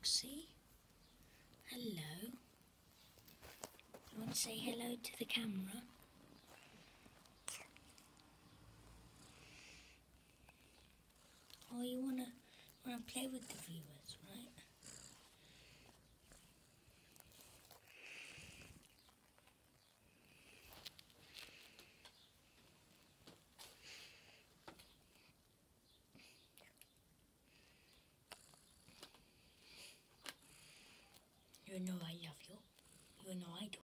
Foxy. Hello. You want to say hello to the camera? Oh, you wanna play with the viewers, right? You know I love you. You know I do.